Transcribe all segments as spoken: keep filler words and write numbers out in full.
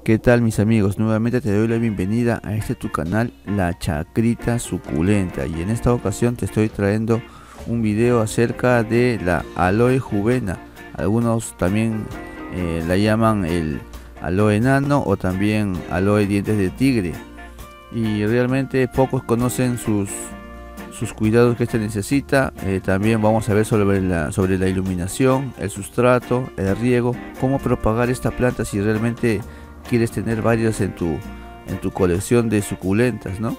¿Qué tal, mis amigos? Nuevamente te doy la bienvenida a este tu canal, La Chacrita Suculenta, y en esta ocasión te estoy trayendo un video acerca de la aloe juvena. Algunos también eh, la llaman el aloe enano o también aloe dientes de tigre, y realmente pocos conocen sus sus cuidados que este necesita. Eh, también vamos a ver sobre la, sobre la iluminación, el sustrato, el riego, cómo propagar esta planta si realmente quieres tener varias en tu en tu colección de suculentas, ¿no?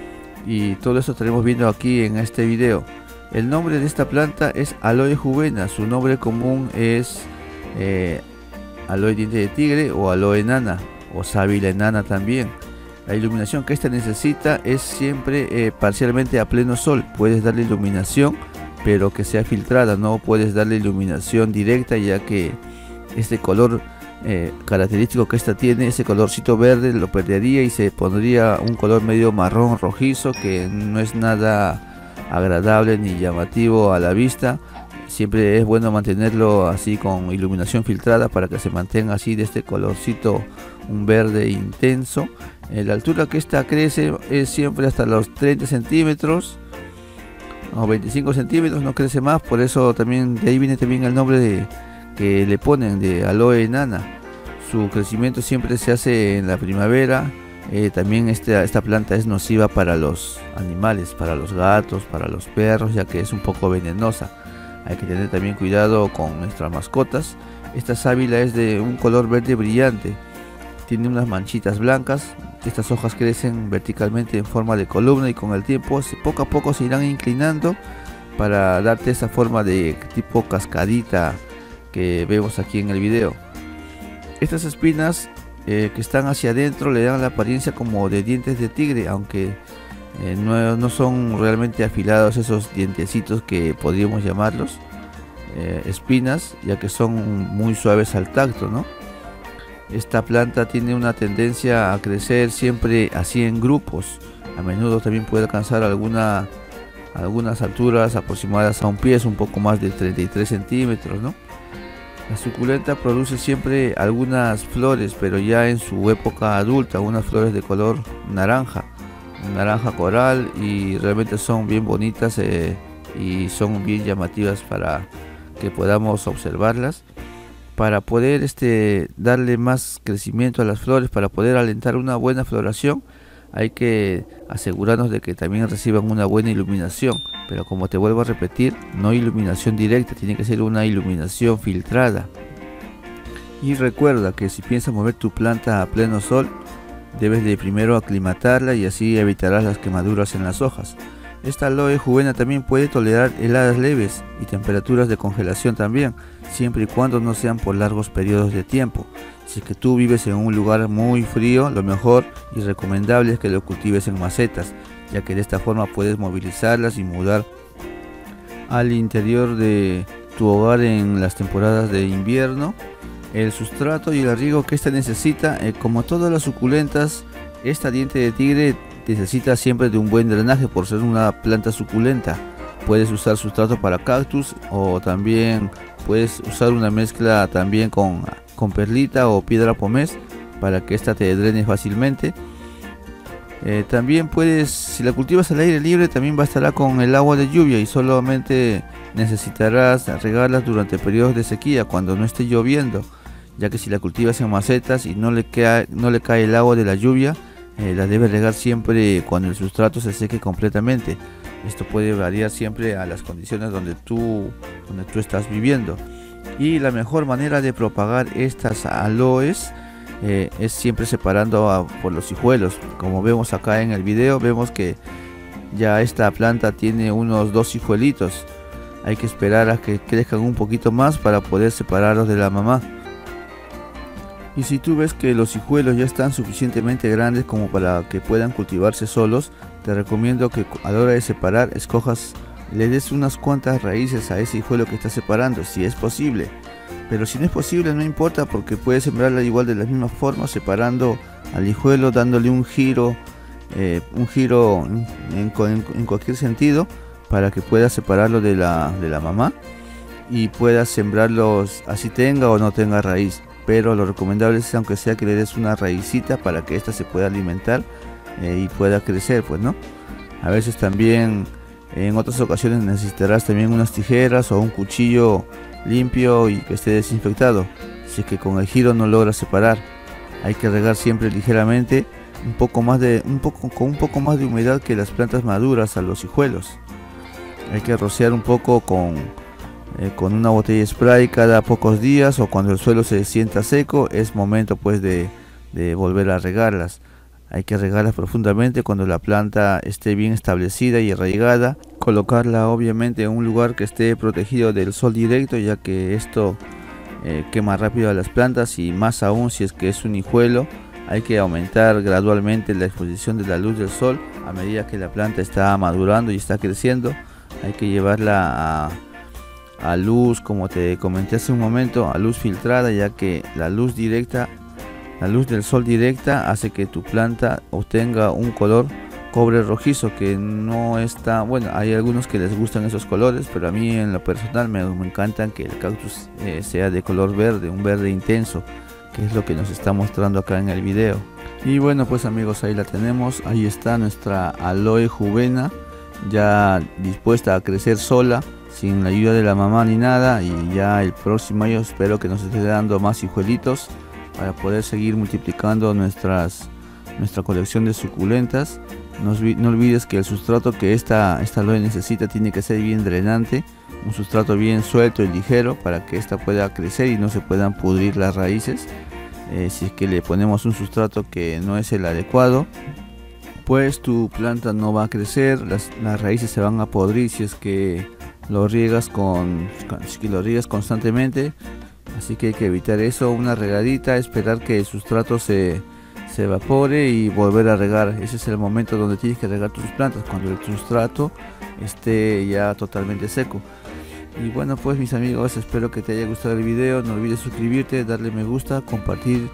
Y todo eso estaremos viendo aquí en este video. El nombre de esta planta es aloe juvena. Su nombre común es eh, aloe diente de tigre o aloe enana o sábila enana también. La iluminación que esta necesita es siempre eh, parcialmente a pleno sol. Puedes darle iluminación, pero que sea filtrada. No puedes darle iluminación directa, ya que este color eh, característico que esta tiene, ese colorcito verde, lo perdería y se pondría un color medio marrón rojizo, que no es nada agradable ni llamativo a la vista. Siempre es bueno mantenerlo así con iluminación filtrada para que se mantenga así de este colorcito, un verde intenso. Eh, la altura que esta crece es siempre hasta los treinta centímetros o veinticinco centímetros, no crece más. Por eso también de ahí viene también el nombre de, que le ponen, de aloe enana. Su crecimiento siempre se hace en la primavera. Eh, también esta, esta planta es nociva para los animales, para los gatos, para los perros, ya que es un poco venenosa. Hay que tener también cuidado con nuestras mascotas. Esta sábila es de un color verde brillante, tiene unas manchitas blancas. Estas hojas crecen verticalmente en forma de columna y con el tiempo poco a poco se irán inclinando para darte esa forma de tipo cascadita que vemos aquí en el video. Estas espinas eh, que están hacia adentro le dan la apariencia como de dientes de tigre, aunque eh, no, no son realmente afilados esos dientecitos que podríamos llamarlos eh, espinas, ya que son muy suaves al tacto, ¿no? Esta planta tiene una tendencia a crecer siempre así en grupos. A menudo también puede alcanzar alguna, algunas alturas aproximadas a un pie, un poco más de treinta y tres centímetros, ¿no? La suculenta produce siempre algunas flores, pero ya en su época adulta, unas flores de color naranja, naranja coral, y realmente son bien bonitas eh, y son bien llamativas para que podamos observarlas. Para poder este, darle más crecimiento a las flores, para poder alentar una buena floración, hay que asegurarnos de que también reciban una buena iluminación. Pero como te vuelvo a repetir, no iluminación directa, tiene que ser una iluminación filtrada. Y recuerda que si piensas mover tu planta a pleno sol, debes de primero aclimatarla, y así evitarás las quemaduras en las hojas. Esta aloe juvena también puede tolerar heladas leves y temperaturas de congelación también, siempre y cuando no sean por largos periodos de tiempo. Si es que tú vives en un lugar muy frío, lo mejor y recomendable es que lo cultives en macetas, ya que de esta forma puedes movilizarlas y mudar al interior de tu hogar en las temporadas de invierno. El sustrato y el riego que esta necesita, eh, como todas las suculentas, esta diente de tigre necesita siempre de un buen drenaje por ser una planta suculenta. Puedes usar sustrato para cactus, o también puedes usar una mezcla también con, con perlita o piedra pómez para que esta te drene fácilmente. Eh, también puedes, si la cultivas al aire libre, también bastará con el agua de lluvia, y solamente necesitarás regarlas durante periodos de sequía, cuando no esté lloviendo, ya que si la cultivas en macetas y no le cae, no le cae el agua de la lluvia, Eh, la debes regar siempre cuando el sustrato se seque completamente. Esto puede variar siempre a las condiciones donde tú, donde tú estás viviendo. Y la mejor manera de propagar estas aloes eh, es siempre separando a, por los hijuelos. Como vemos acá en el video, vemos que ya esta planta tiene unos dos hijuelitos. Hay que esperar a que crezcan un poquito más para poder separarlos de la mamá. Y si tú ves que los hijuelos ya están suficientemente grandes como para que puedan cultivarse solos, te recomiendo que a la hora de separar escojas, le des unas cuantas raíces a ese hijuelo que estás separando, si es posible. Pero si no es posible, no importa, porque puedes sembrarla igual de la misma forma, separando al hijuelo, dándole un giro, eh, un giro en, en, en cualquier sentido, para que puedas separarlo de la, de la mamá y puedas sembrarlos así tenga o no tenga raíz. pero lo recomendable es aunque sea que le des una raicita para que ésta se pueda alimentar eh, y pueda crecer, pues, ¿no? A veces también en otras ocasiones necesitarás también unas tijeras o un cuchillo limpio y que esté desinfectado, si es que con el giro no logras separar. Hay que regar siempre ligeramente, un poco más de un poco con un poco más de humedad que las plantas maduras a los hijuelos. Hay que rociar un poco con eh, con una botella de spray cada pocos días, o cuando el suelo se sienta seco es momento pues de, de volver a regarlas. Hay que regarlas profundamente cuando la planta esté bien establecida y arraigada. Colocarla obviamente en un lugar que esté protegido del sol directo, ya que esto eh, quema rápido a las plantas, y más aún si es que es un hijuelo. Hay que aumentar gradualmente la exposición de la luz del sol a medida que la planta está madurando y está creciendo. Hay que llevarla a, a luz, como te comenté hace un momento, a luz filtrada, ya que la luz directa La luz del sol directa hace que tu planta obtenga un color cobre rojizo, que no está, bueno, hay algunos que les gustan esos colores, pero a mí en lo personal me, me encantan que el cactus eh, sea de color verde, un verde intenso, que es lo que nos está mostrando acá en el video. Y bueno, pues amigos, ahí la tenemos, ahí está nuestra aloe juvena, ya dispuesta a crecer sola, sin la ayuda de la mamá ni nada, y ya el próximo año espero que nos esté dando más hijuelitos para poder seguir multiplicando nuestras nuestra colección de suculentas. No, no olvides que el sustrato que esta, esta aloe necesita tiene que ser bien drenante, un sustrato bien suelto y ligero para que esta pueda crecer y no se puedan pudrir las raíces. Eh, si es que le ponemos un sustrato que no es el adecuado, pues tu planta no va a crecer, las, las raíces se van a podrir si es que lo riegas con, si es que lo riegas constantemente. Así que hay que evitar eso, una regadita, esperar que el sustrato se, se evapore y volver a regar. Ese es el momento donde tienes que regar tus plantas, cuando el sustrato esté ya totalmente seco. Y bueno, pues mis amigos, espero que te haya gustado el video. No olvides suscribirte, darle me gusta, compartir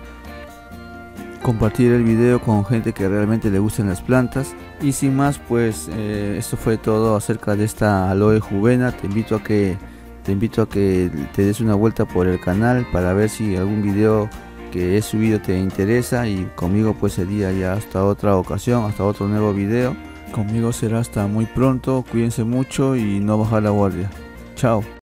compartir el video con gente que realmente le gusten las plantas. Y sin más, pues eh, esto fue todo acerca de esta aloe juvena. Te invito a que Te invito a que te des una vuelta por el canal para ver si algún video que he subido te interesa, y conmigo pues sería ya hasta otra ocasión, hasta otro nuevo video. Conmigo será hasta muy pronto, cuídense mucho y no bajar la guardia. Chao.